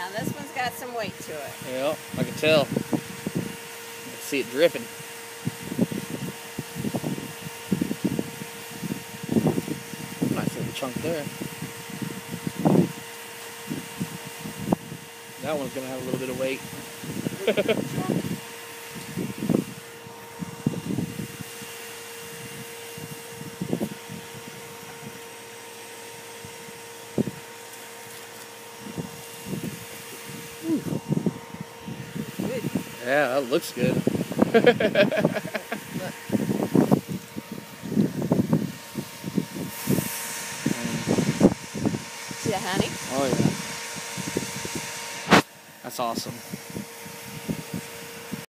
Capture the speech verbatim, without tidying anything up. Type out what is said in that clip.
Yeah, this one's got some weight to it. Yeah, I can tell. I can see it dripping. Nice little chunk there. That one's gonna have a little bit of weight. Yeah, that looks good. Look. See the honey? Oh yeah. That's awesome.